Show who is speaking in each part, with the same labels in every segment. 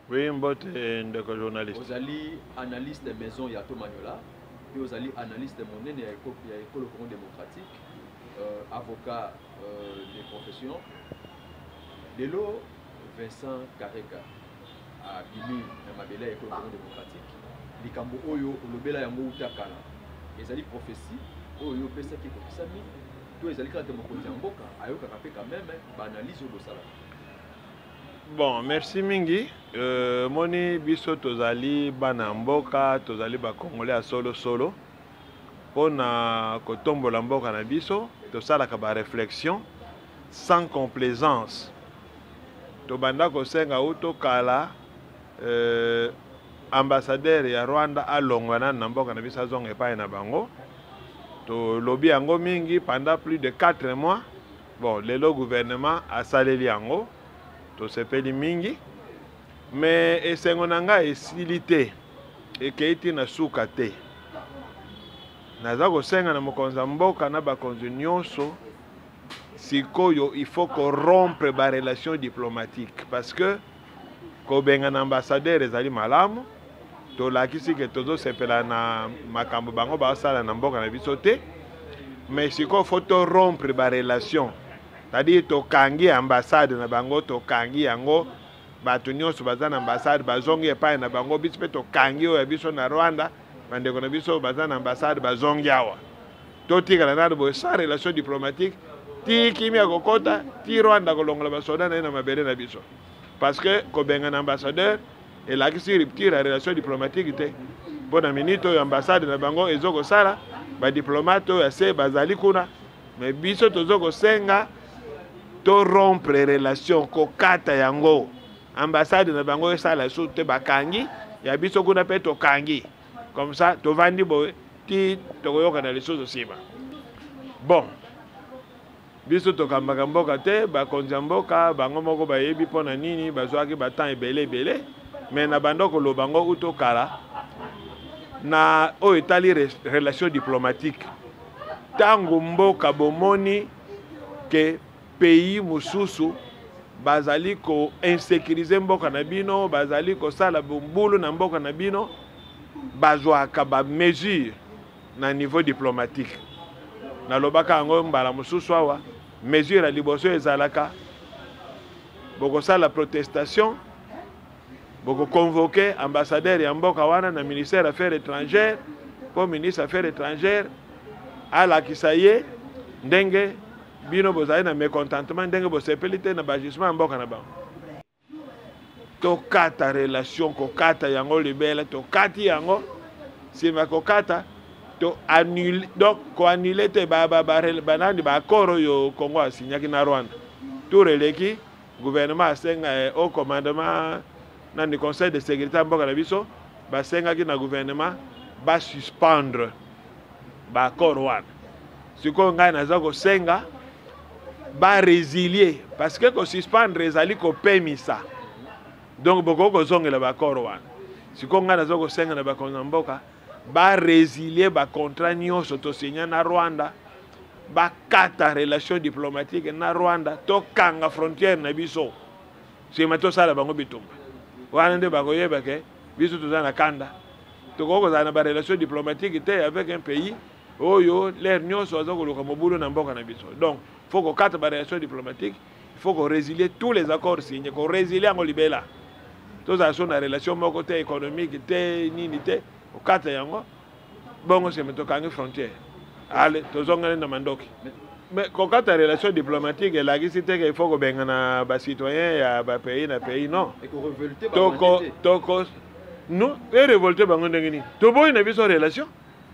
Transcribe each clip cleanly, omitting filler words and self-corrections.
Speaker 1: Oui, mbote ndeko journaliste.
Speaker 2: Vous allez analyste de maison Yato Magnola, puis vous allez analyste de monnaie de l'école Congo démocratique, avocat de profession. De l'eau, Vincent Kareka, à Bini, dans ma belle école Congo démocratique. Likambo Oyo, Olobela Yango Utakala. Les alliés prophétie, Oyo Pesa qui est Sami, tous les alliés qui ont été en boca, Ayo Kakapé quand même, analyse au Bossala.
Speaker 1: Bon, merci mingi. Moni biso tozali bana mboka, tozali ba congolais solo solo. Pona kotombola mboka na biso, tosalaka ba réflexion sans complaisance. Tobanda kosenga uto kala ambassadeur ya Rwanda alongwana na mboka na biso azonga epai na bango. To lobi yango mingi pendant plus de 4 mois. Bon, le gouvernement a saleli yango. To sepeli mingi. Mais esengo nanga esili te. Ekeiti na suka te. Naza kosenga na mokonzi mboka na bakonzi nyonso. Sikoyo il faut qu'on rompre ba relation diplomatique parce que ko benga na ambassadeur ezali malamu. To lakisi ke tozo sepela na makambo bango ba sala na mboka na biso te. Mais sikoyo faut to rompre ba relation. C'est-à-dire to kangi ambassade na bango to kangi yango bato nyonso baza na ambassade bazongi epai na bango biso pe to kangi oyo biso na Rwanda bandeko na biso baza na ambassade bazongi awa to tika na bo sa relation diplomatique ti kimi akokota ti Rwanda kolongola basoda na mabele na biso parce que ko benga na ambassadeur et la qui rupture la relation diplomatique te bona minute oyo ambassade na bango ezoko sala ba diplomate oyo ase bazali kuna mais biso tozoko senga to rompre relation ko kata yango ambassade na bango esala so te bakangi ya biso kuna pe to kangi comme ça to vandi bo ti to koyoka na les choses sima bon biso to kambaka mboka te bakonzi mboka bango moko bayebi pona nini bazwaki batan ebele mais na bandoko lo bango uto kala na o etali relation diplomatique tango mboka bomoni ke pays mususu bazali ko insécuriser mboka na bino bazali ko sala bombulu na mboka na bino bazwaka ba mesure na niveau diplomatique na lobaka ngo mbala mususu awa mesure ya liboso ezalaka boko sala protestation boko convoquer ambassadeur ya mboka wana na ministère affaires étrangères pour ministre affaires étrangères ala kisaye ndenge bino bozali na mécontentement ndenge bosepeli te na bajusement ya mboka na bango tokata relation kokata yango libela tokati yango nsima kokata to annule donc ko annule te banani baaccord oyo Congo asinyaki na Rwanda tout releki gouvernement asenga au commandement nani conseil de sécurité ya mboka na biso basengaki na gouvernement basuspendre baaccord wana sikoyo ngai naza kosenga ba résilier parce que ko suspendre ezali ko pemisa donc boko ko zongela ba korwa siko ngana zoko senga na ba konamboka ba résilier ba contrat nyonso to signer na Rwanda ba kata relation diplomatique na Rwanda to kanga frontière na biso c'est mato sala bango bitumba wana nde bango yeba ke biso to na kanda to ko za na ba relation diplomatique te avec un pays oyo l'air nyonso azoko loka mobulu na mboka na biso donc il faut qu'on cadre la relation diplomatique, il faut qu'on résilie tous les accords signés, qu'on résilie en libéla. Tous les accords de relation côté économique, nini te, au cadre yango, bon c'est maintenant quand frontière. Allez, tous on gagne dans mandoki. Mais quand cadre la relation diplomatique, la guisité qu'il faut qu'on benga na bas citoyen ya bas pays na pays non.
Speaker 2: Et qu'on révolte pas.
Speaker 1: Toko, non, et révolter bango ndengini. Tobo ina biso relation.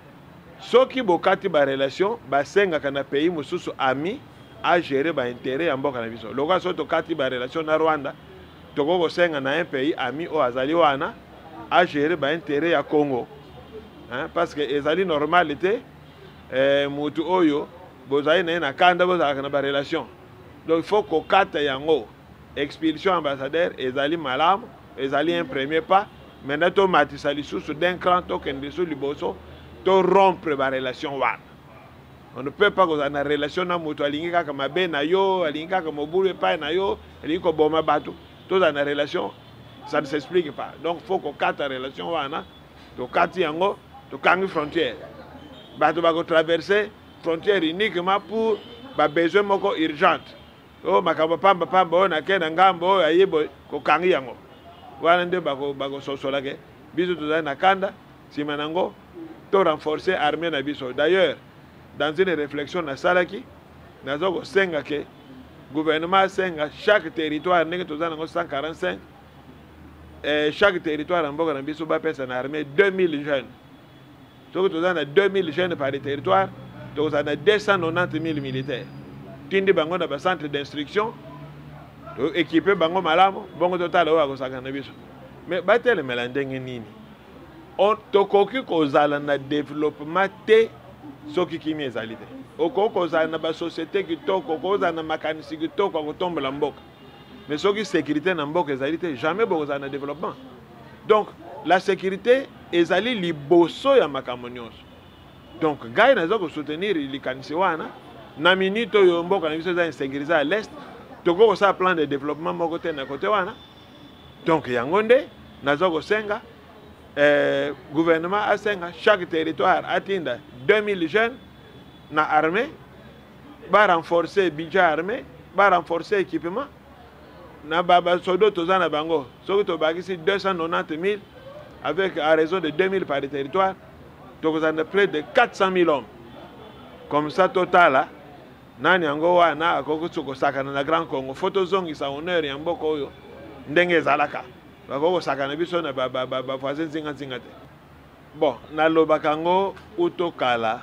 Speaker 1: Soki bokati ba relation, ba senga kana pays mususu ami. A gérer ba intérêt ya mboka na biso loka so to kati ba relation na Rwanda toko ko senga na un pays ami o azali wana a gérer ba intérêt ya Congo hein parce que ezali normalité mutu oyo bozali na kanda bozala na ba relation donc il faut ko kata yango expulsion ambassadeur ezali malamu ezali un premier pas maintenant to matisa lisusu d'un cran to kende so liboso to rompre ba relation wana. On ne peut pas avoir une relation na moto alingi kaka mabe na yo alingi kaka mobulu epai na yo alingi ko boma bato to za na relation Ça ne s'explique pas. Donc il faut qu'on carte la relation wana, to kati yango, to kangi frontière. Bato bako traverser frontière uniquement pour ba besoin moko urgente. Oh makamba pamba pamba o na kena ngambo ayebo ko kangi yango. Wana nde bako sosola ke biso to na kanda sima nango to renforcer armée na biso. D'ailleurs, dans une réflexion na salaki, nazoko senga ke gouvernement senga chaque territoire n'est que tous en 145 chaque territoire en Boga Nambiso Bapes en armée 2000 jeunes. Donc tous en 2000 jeunes par territoire, tous en 290 000 militaires. Tindi bango na centre d'instruction, équipé bango malamo, bongo total au Agosaka Nabiso. Mais battez melandeng nini. On tokoki kozala na développement te soki kimi ezalite. Oko kozala na ba société kitoko, kozala na makanisi kitoko kotomba la mboka. Mais soki sécurité na mboka ezalite, jamais bokozala na développement. Donc la sécurité ezali liboso ya makambo nyonso. Donc gai nazo ko soutenir likanisi wana na minito yo mboka na biso za insécurité à l'est, toko ko sa plan de développement moko te na côté wana. Donc yango nde nazo ko senga gouvernement a senga chaque territoire atinda 2000 jeunes na armée, va renforcer budget armé, va renforcer équipement. Na baba sodo tozana bango, soki to bagisi 290 000 avec à raison de 2000 par territoire, donc vous avez près de 400 000 hommes. Comme ça total là, nani yango wana akoko tsoko sakana na Grand Congo, photo zongi sa honneur ya mboko oyo ndenge zalaka. Bakoko sakana biso na ba voisin zinga te. Bon, na lobakango utokala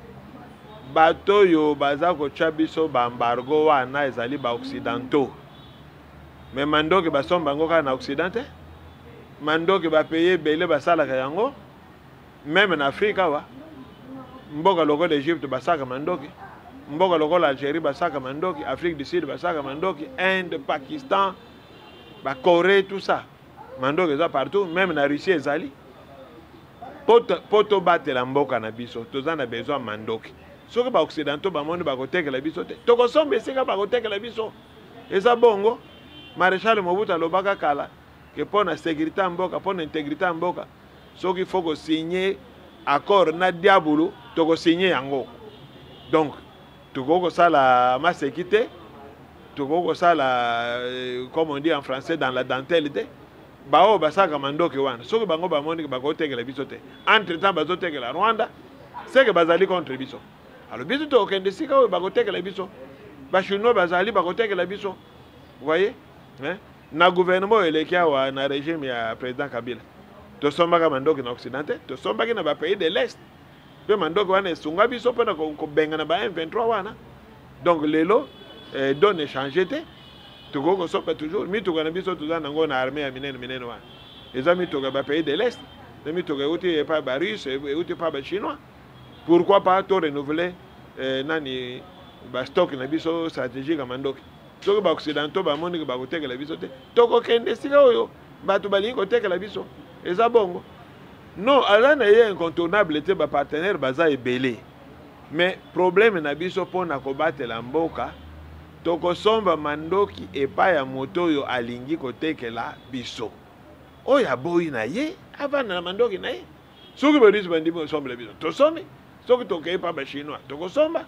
Speaker 1: bato yo baza ko chabiso ba embargo wana ezali ba occidentaux. Mais mandoki basomba ngo kana na occidental. Mandoki ba payer belé basala ka yango. Même en Afrique wa. Mboka loko d'Égypte basaka mandoki. Mboka loko l'Algérie basaka mandoki, Afrique du Sud basaka mandoki, Inde, Pakistan, ba Corée tout ça. Mandoki za partout, même na Russie ezali. Poto battre la mboka na biso, tozana besoin mandoki. Soki ba occidentaux ba monde ba koteka la biso te. Toko sombe singa ba koteka la biso. Eza bongo. Maréchal Mobutu alobaka kala que pour la sécurité en mboka, pour l'intégrité en mboka, ce qu'il faut que signer accord na diabolo, tu ko signer yango. Donc, tu ko ça la ma sécurité, tu ko ça la comme on dit en français dans la dentelle. Bao basaka mandoki wana. Soki bango ba moni ba ko tekela biso te. Entre temps bazo tekela Rwanda, c'est que bazali contre biso. Alors biso to kende sika ba ko tekela biso. Ba chinois bazali ba ko tekela biso. Vous voyez? Hein? Na gouvernement elekia wa na régime ya président Kabila. To sombaka mandoki na occidental, to sombaki na ba pays de l'est. Pe mandoki wana esunga biso pona ko benga na ba M23 wana. Donc lelo donne changer te. To go sopa toujours mi to kana biso to za nango na armée ya minene wana. Les amis to ba pays de l'est, les mi to ga uti pa ba russe, uti pa ba chinois. Pourquoi pas to renouveler nani ba stock na biso stratégique à mandoki. Soki ba occidentaux ba moni ba koteka la biso te toko kende sika oyo bato balingi koteka la biso eza bongo non ala na ye incontournable te ba partenaire baza ebele mais problème na biso pona ko batela mboka toko somba mandoki epa ya moto oyo alingi kotekela biso oya boyi na ye avana na mandoki na ye soki ba russe bandimi somba la biso to somi soki tokei pa ba chinois toko somba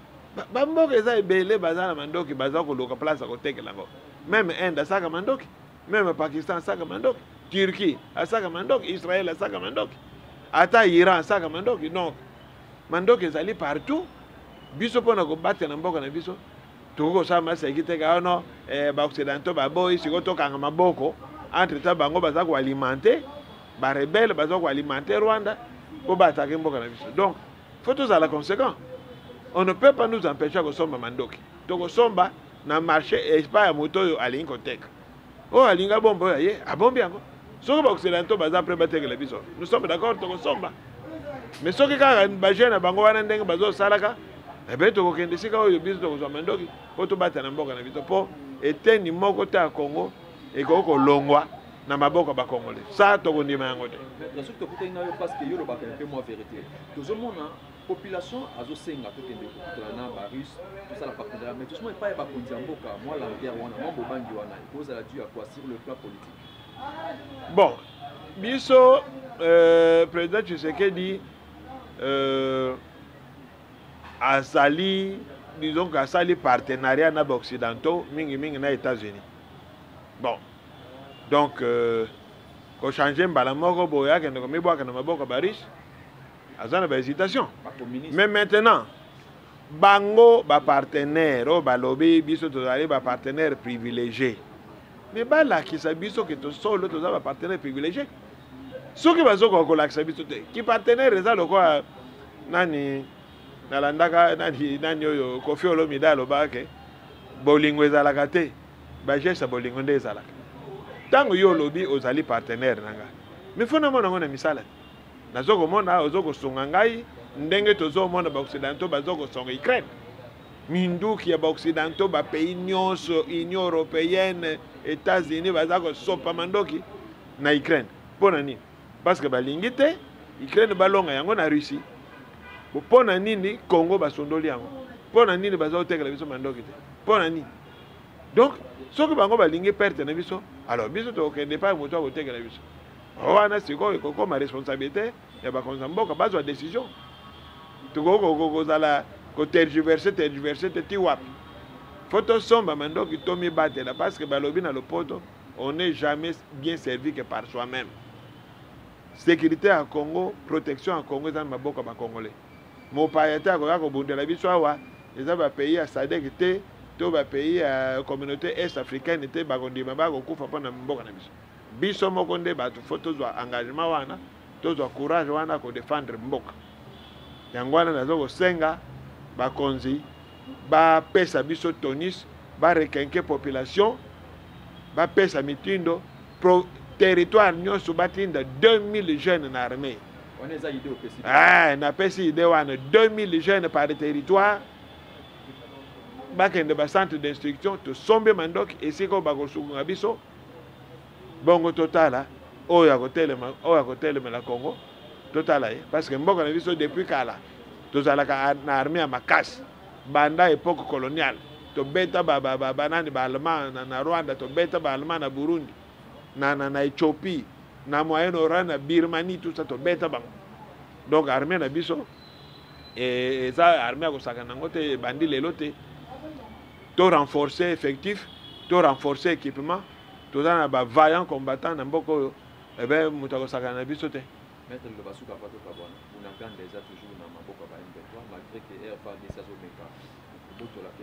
Speaker 1: bamboka eza ebele baza na mandoki baza koluka place akotekela ngo même Inde asaka mandoki même Pakistan asaka mandoki Turquie asaka mandoki Israël asaka mandoki ata Iran asaka mandoki donc mandoki ezali partout biso pona kobatela na mboka na biso tokosala maseki te ka no ba occidentaux baboyi siko tokanga maboko entre temps bango baza koalimenter ba rebelle baza koalimenter Rwanda po batake mboka na biso donc faut tozala conséquent. On ne peut pas nous empêcher de somba mandoki. Donc somba na marché et pas à moto yo alingo tek. Oh alinga bombo ye, abombi yango. Soko ba occidentaux baza après bateke la biso. Nous sommes d'accord to somba. Mais soki ka ba jeune bango wana ndenge bazo salaka, e be to ko kende sika oyo biso to somba mandoki, po to batana mboka na biso po eteni moko ta Congo e ko longwa na maboko ba Congolais. Ça to ko ndima yango te.
Speaker 2: La soki to kutenga yo parce que yo lo ba pe moi vérité. Tozomona population azo senga to kende na ba russe tout ça la partenariat mais tout ça pas ba konzi mboka moi la guerre wana mambo bangi wana cause la dû à quoi sur le plan politique
Speaker 1: Bon, biso président Tshisekedi azali, disons qu'azali partenariat na occidentaux mingi na États-Unis. Bon, donc ko changer mbala moko boya ke ndoko mibwaka na maboko bariche azana ba hésitation. Mais maintenant bango ba partenaire o balobi biso tozali ba partenaire privilégié. Mais balakisa biso ke to solo toza ba partenaire privilégié. Soki bazoko kolakisa biso te ki partenaire eza lokwa nani nalandaka nani oyo Koffi Olomide alobaka bolingo ezalaka te bageste bolingo nde ezalaka ntango yo olobi ozali partenaire na ngai mais fo namona ngo na misala nazokomona ozokosunga ngai ndenge tozomona baoccidentaux bazokosonga Ukraine minduki ya baoccidentaux bapays nyonso Union européenne États-Unis baza kosopa mandoki na Ukraine mpo na nini parce que balingi te Ukraine balonga yango na Russie mpo na nini Congo basondoli yango mpo na nini bazotekela biso mandoki te mpo na nini donc soki bango balingi perte na biso alors biso tokende pa moto akotekela biso wana sikoyo ekokoma responsabilité ya bakonza mboka bazwa décision tokokozala kotergiverse te ti wapi fo tosomba mandoki tomibatela parce que balobi na lopoto on n'est jamais bien servi que par soi-même. Sécurité à Congo, protection à Congo, c'est maboka ba congolais. Mon payete a ko bundela biso awa, les ba pays à SADC te, to ba pays à communauté est africaine te ba kondima ba ko kufa pa na mboka na biso. Biso moko nde ba photo zo engagement wana, to zo courage wana ko défendre mboka. Yangwana nazo ko senga ba konzi, ba pesa biso tonis, ba rekenke population, ba pesa mitindo pro territoire nyonso batinda 2000 jeunes na armée.
Speaker 2: On est à idée au PCD.
Speaker 1: Ah, na pesi idée wana 2000 jeunes par territoire. Bakende ba centre d'instruction to sombe mandok esiko bakosunga biso. Bongo totala oya kotelema la Congo. Totala parce que mboka na biso depuis kala tozalaka na armée ya makasi banda époque coloniale to beta banani ba allemand na Rwanda to beta ba allemand na Burundi na Éthiopie na Moyen-Orient na Birmanie tout ça to beta bango donc armée na biso et ça armée ko saka nango te bandi lelo te to renforcer effectif to renforcer équipement to na ba vaillant combattant na mboko e ben mutako saka na biso te.
Speaker 2: Maître le basuka pato kabwana on entend déjà toujours na maboka ba M23 malgré que RFA des Meka beaucoup la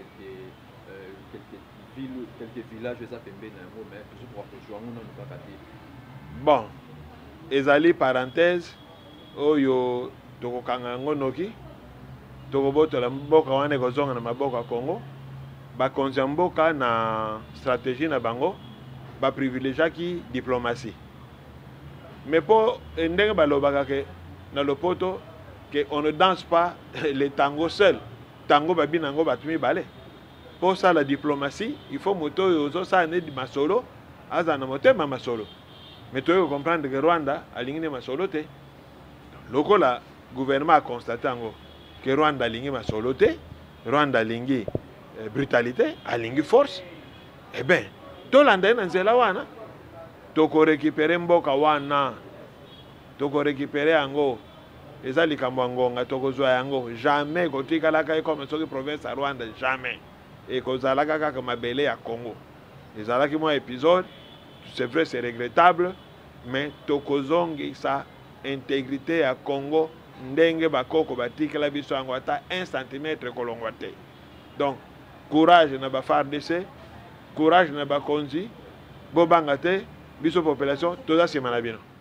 Speaker 2: quelques villages za pembe na ngo mais toujours pour que joango na nukaka te.
Speaker 1: Bon ezali parenthèse oyo tokokanga ngo noki tokobotola mboka wana ekozonga na maboka ya Congo bakonzi ya mboka na stratégie na bango baprivilégiaki diplomatie mais po ndenge balobaka ke na lopoto que on ne danse pas le tango seul tango babi nango bato mibale pour ça la diplomatie il faut moto ozo ça ne di masolo aza na motema masolo mais tu veux comprendre que Rwanda alingi masolo te lokola gouvernement a constaté ngo que Rwanda alingi masolo te Rwanda alingi brutalité alingi force eh ben tolanda na nzela wana toko récupérer mboka wana toko récupérer yango eza likambo ngonga tokozwa yango jamais kotikalaka comme soki province à Rwanda jamais et kozalaka kaka mabele ya Congo ezalaki moi épisode c'est vrai c'est regrettable mais tokozongi sa intégrité ya Congo ndenge bakoko batikala biso yango ata 1 cm kolongwa te donc courage na ba FARDC courage na ba konzi bobanga te biso population toza sima na bino.